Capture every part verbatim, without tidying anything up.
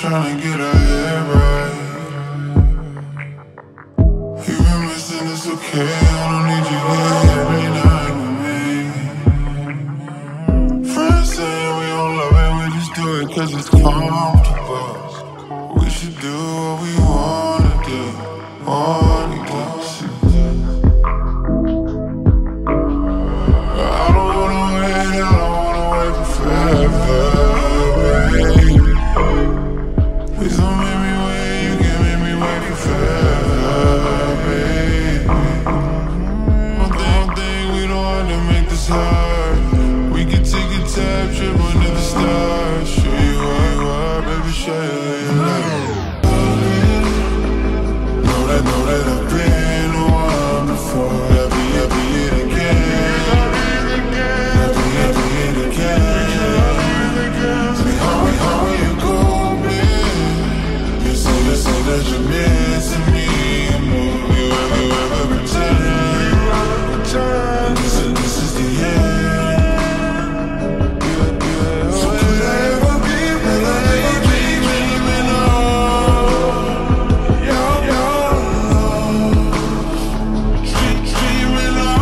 tryna get her head right. You been missing, it's okay, I don't need you here every night with me. Friends saying we don't love it, we just do it cause it's comfortable. We should do what we wanna do, wanna do. I don't wanna wait, I don't wanna wait for forever, baby. Please don't make me wait, you can't make me wait for forever, baby. One thing, one thing, we don't have to make this hard. We can take a tab trip under the stars. Show you where you are, baby, show you where you are. Know that, know that I've been the one before. I'll be, I'll be it again. I'll be, I'll be it again. Tell me how, how you go, man. You say, you say that you're missing me. Will you ever, you ever return? This is, this is the end. So could I ever be, will I ever be dreaming of your, your love? Dream- Dreaming of.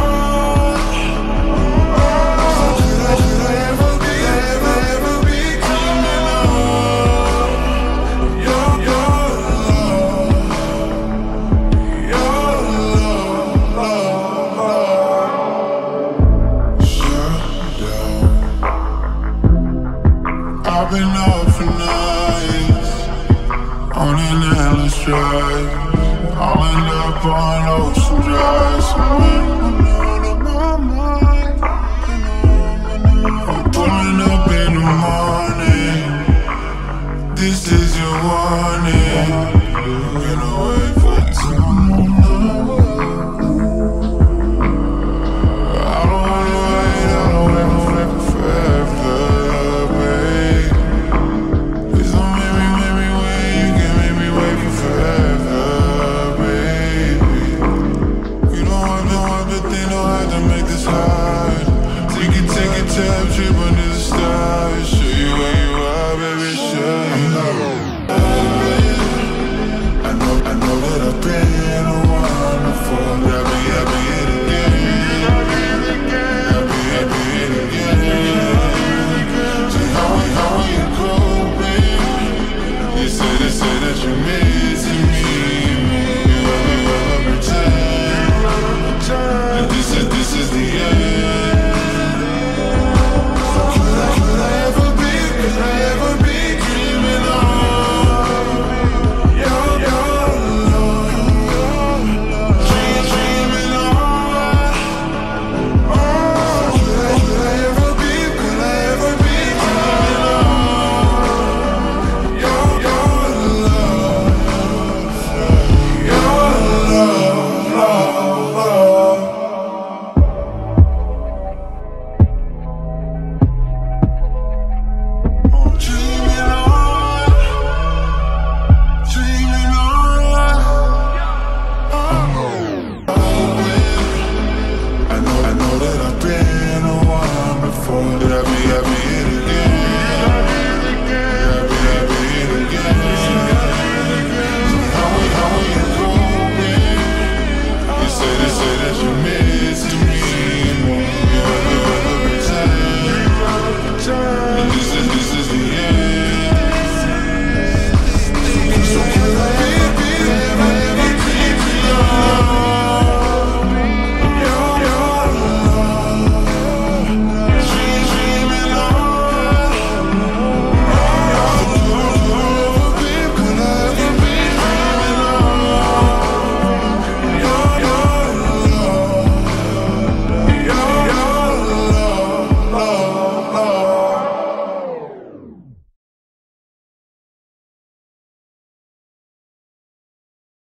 So could I, could I ever be, ever, ever be dreaming of your, your love? Your love, love. Shut down. I've been up for nights on an endless drive. I'll end up on Ocean Drive somewhere.